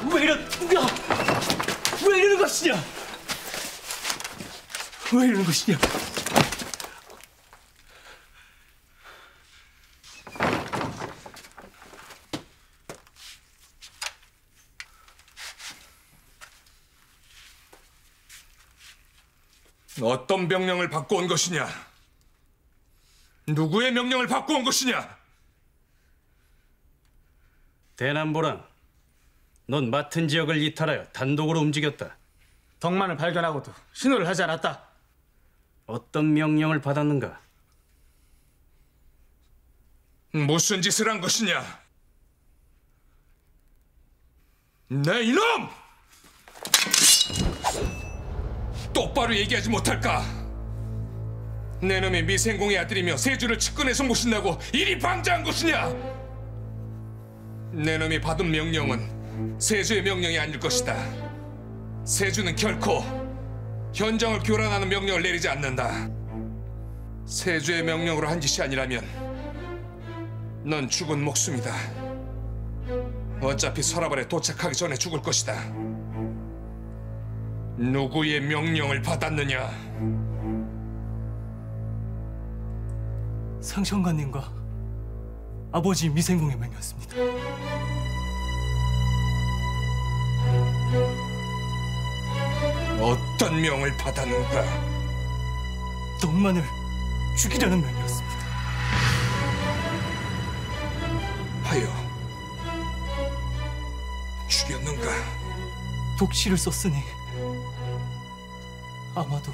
왜 이러는 것이냐? 왜 이러는 것이냐? 어떤 명령을 받고 온 것이냐? 누구의 명령을 받고 온 것이냐? 대남보랑, 넌 맡은 지역을 이탈하여 단독으로 움직였다. 덕만을 발견하고도 신호를 하지 않았다. 어떤 명령을 받았는가? 무슨 짓을 한 것이냐? 내 이놈! 똑바로 얘기하지 못할까? 내 놈이 미생공의 아들이며 세주를 측근에서 모신다고 이리 방자한 것이냐? 내 놈이 받은 명령은 세주의 명령이 아닐 것이다. 세주는 결코 현장을 교란하는 명령을 내리지 않는다. 세주의 명령으로 한 짓이 아니라면 넌 죽은 목숨이다. 어차피 서라벌에 도착하기 전에 죽을 것이다. 누구의 명령을 받았느냐? 상청관님과 아버지 미생공의 명이었습니다. 어떤 명을 받았는가? 덕만을 죽이려는 명이었습니다. 하여 죽였는가? 독시를 썼으니 아마도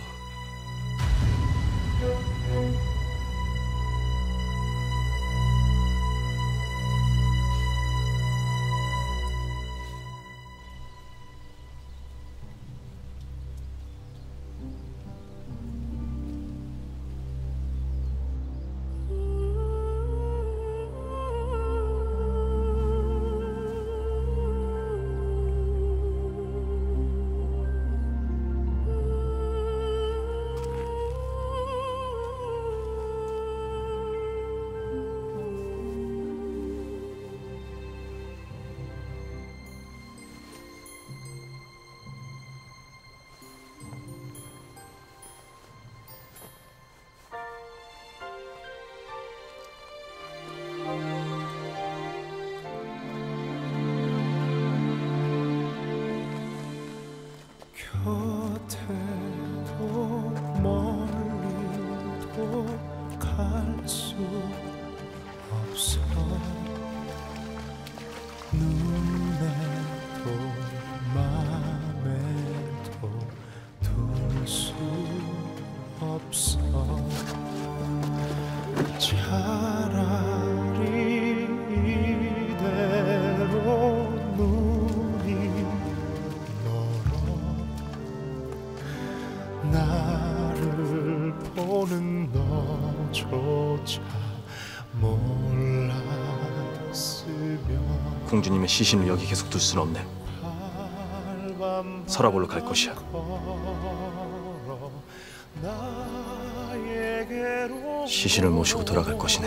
곁에도 멀리도 갈 수 없어 눈에도 맘에도 둘 수 없어 차라리 이대로 눈이 나를 보는 너조차 몰랐으면 공주님의 시신을 여기 계속 둘 수는 없네. 서라볼로 갈 것이야. 시신을 모시고 돌아갈 것이네.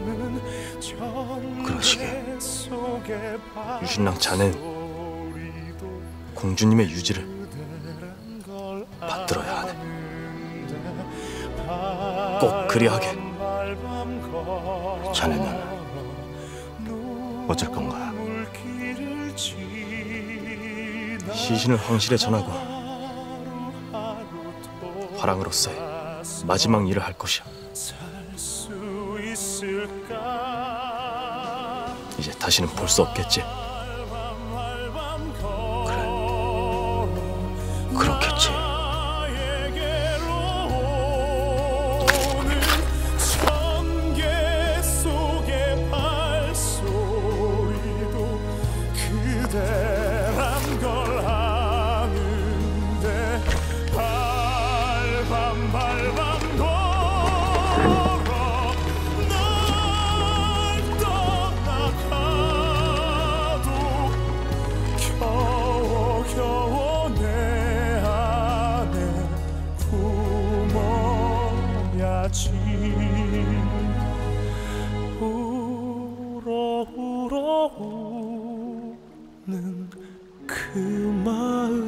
그러시게 유신랑 자넨 공주님의 유지를 받들어야 하네. 꼭 그리하게. 자네는 어쩔 건가? 시신을 황실에 전하고 화랑으로서의 마지막 일을 할 것이야. 이제 다시는 볼 수 없겠지. 그래, 그렇겠지. 울어 우는 그 마음